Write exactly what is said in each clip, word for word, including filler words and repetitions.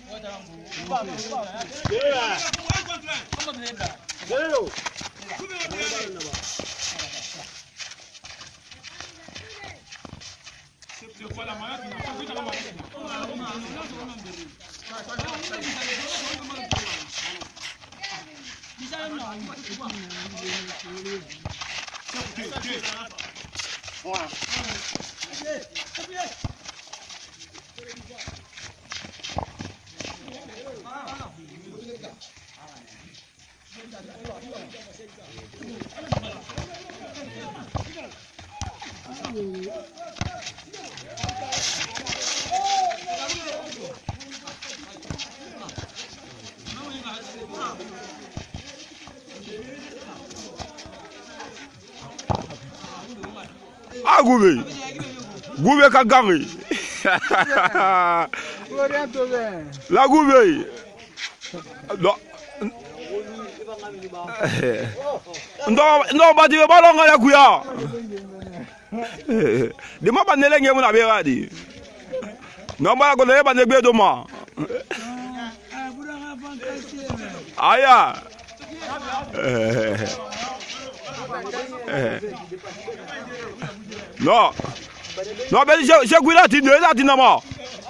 Ah, Goubé, Goubé Kagari. La Goubé. Non. Non, non, pas dire ballon à la couilla. De moi, pas de l'engue, mon abéra dit. Non, pas qu'on ait pas de bé de moi. Aïe. Non, non, mais j'ai goûté la tine, la tine moi.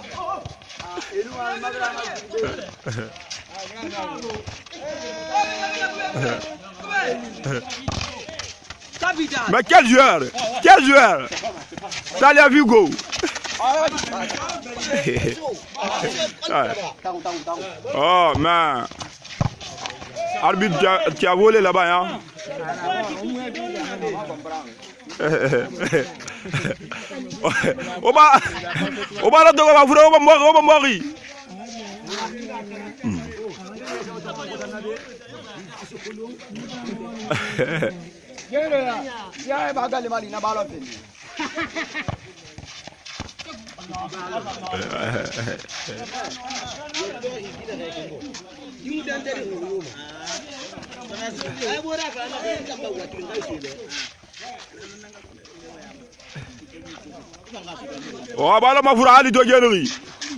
Mais quel joueur, quel joueur. Talia Vigo. Oh, man. Arbitre qui a, qui a volé là-bas, hein. On va, on va là-dedans, on va mourir, on va mourir, on va mourir. Oh, bah là, ma fourra, ali to gênerie.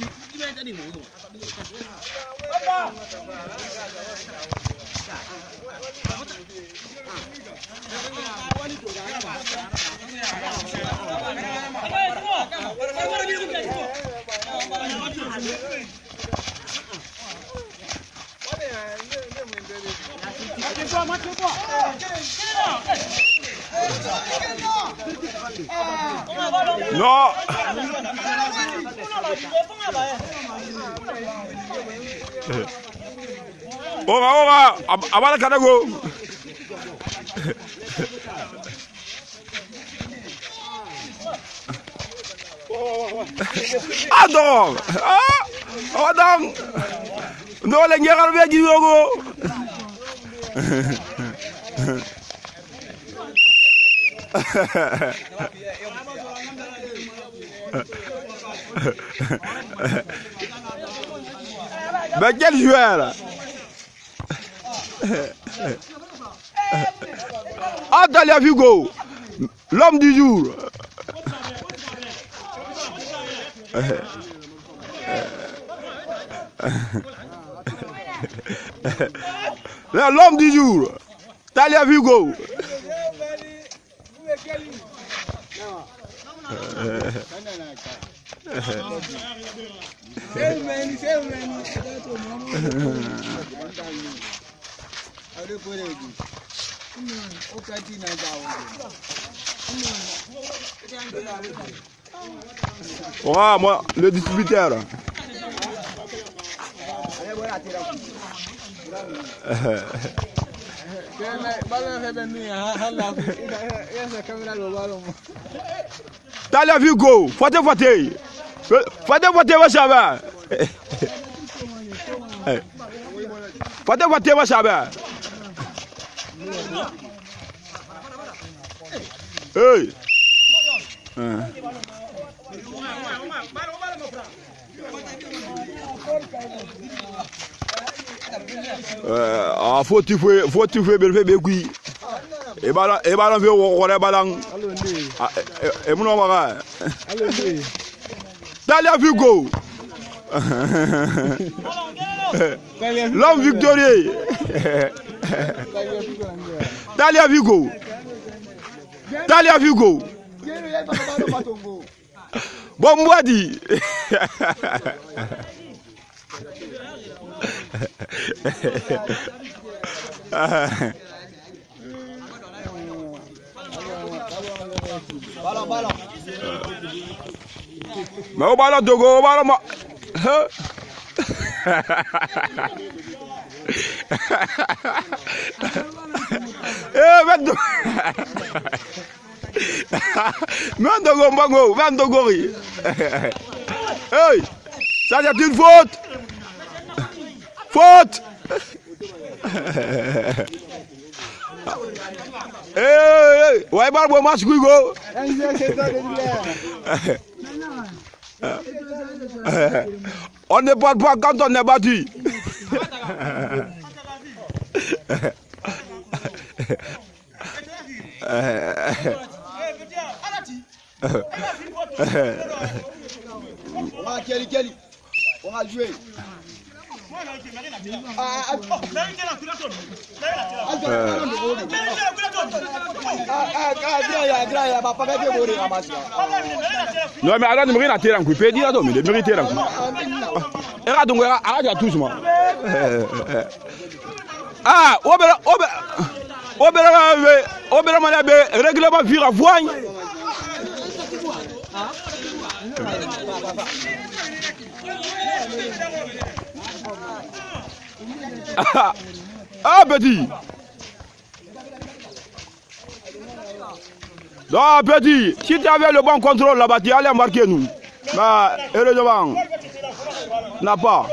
Non. Ora ora abala kadago. Adon. Ah! Adon. No le ngeral be giwogo. Mais quel joueur! Ah, Talia Vigo, l'homme du jour. L'homme du jour, Talia Vigo. Ouais, moi, le distributeur. Talia Vigo, fote fote. Fote fote wa chaba. Fote fote wa chaba. Hey. Euh, ah, faut tu fais, faut tu fais belle belle qui. Et bala, et bala veut on balang. Et mon nom va. Talia Vigo. L'homme victorieux. Talia Vigo. Talia Vigo. Bombadi. Ballon, ballon. Mais au ballon de go, au ballon. Eh, vendo. Vendo gombango, vendo gori. Hey, ça c'est une faute. Faute. Hey, ouais, bah bon match go. On ne parle pas quand on est battu. On va Kelly, Kelly. On va jouer. Non mais alors ne me rien à tirer un coup, peut dire mais de mériter un coup. Et là donc à tous moi. Ah, obera obera obera obera manabe règlement vira voigne. Ah, ah petit. Non petit, si tu avais le bon contrôle là-bas, tu allais marquer nous. Mais heureusement, n'a pas.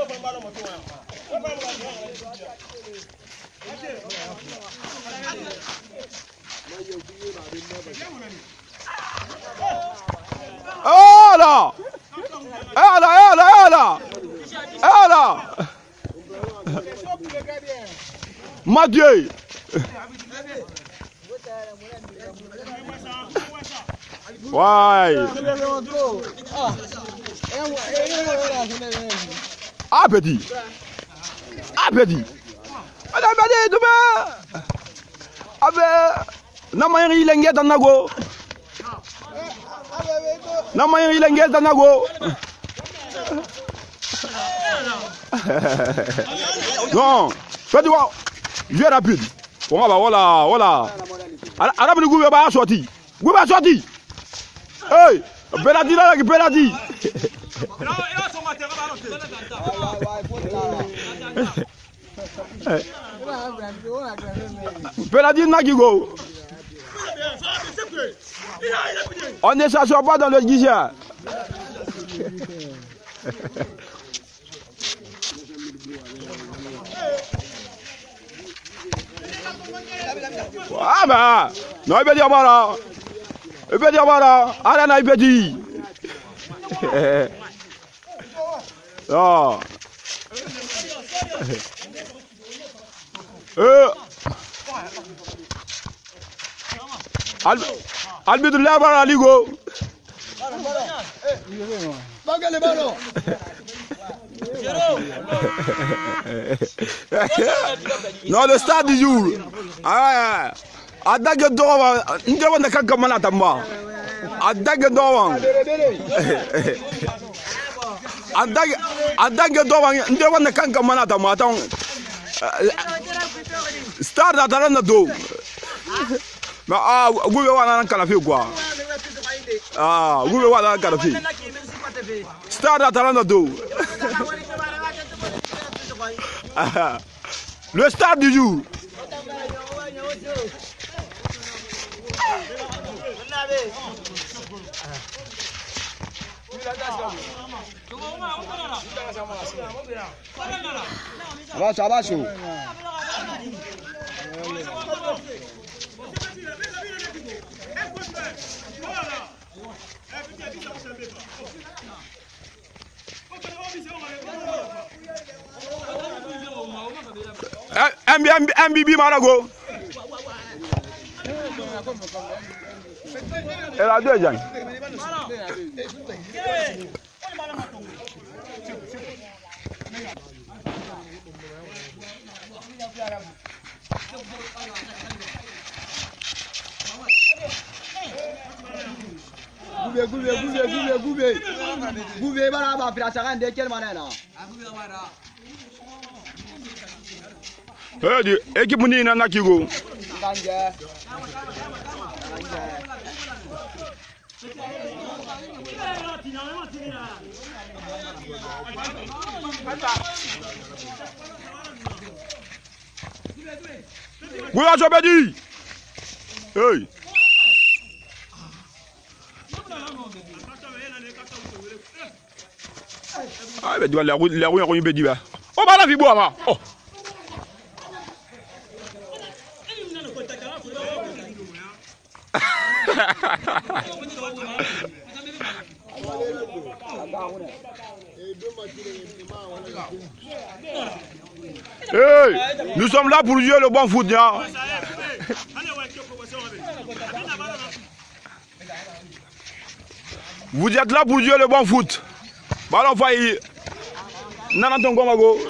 Oh là! Oh là, oh là, oh là! Oh là! Mathieu! Ouais! Ah petit! Ah petit! Ah petit, demain! Ah ben! Namayri lengue tanago! Namayri lengue tanago! Non! Fais du quoi? Jeu rapide! Bon, bah voilà, voilà! Arabe de Goubé va sortir! Goubé va sortir! Hey! Penalty là, penalty! Penalty Nagigo! On ne s'assoit pas dans le guichet! Ah bah! Non, il peut dire voilà! Il peut dire voilà! Allez, il peut dire! Non! Euh! Albi de la barre à Ligo! Baga le ballon! Non, le stade du jour! Ah ouais! Adaga Dowan, Ndawan de Kakamana Tamba. Adaga Dowan. Adaga Dowan, Ndawan de Kakamana Tamba. Stade à Talana Do. Mais ah, vous voulez voir un calafi ou quoi? Ah, vous voulez voir un calafi? Stade à Talana Do. Le stade du jour. Abaixo, abaixo. M B B Marago. Elle a deux gens. Goubé, goubé, goubé, goubé, goubé. Goubé, voilà, ma fille, ça rend de quelle manière là? Eh, équipe ni na nakigo. Kanja. Gouya Jobedi. Hey. Ah, mais la roue, la roue, on bedi ba. Oh, bah la vie bois ma. Oh. Hey, nous sommes là pour jouer le bon foot. Hein. Vous êtes là pour jouer le bon foot. Ballon failli. Nana tongo mago.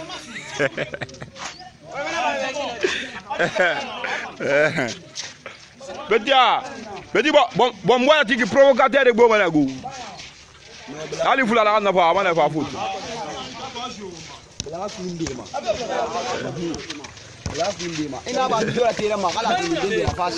Petit, petit bon, bon moi tu qui provocateur de bon manago. Allez vous la la na pas, on a pas foot. La kundi ma. La kundi ma. Ina ba ndio la tira ma, ala kundi la fasi.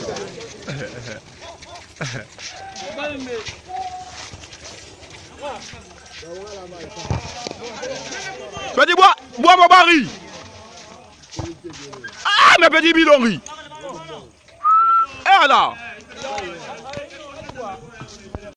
Petit bois, bois mon baril. Ah, mais petit bidonri. Eh là.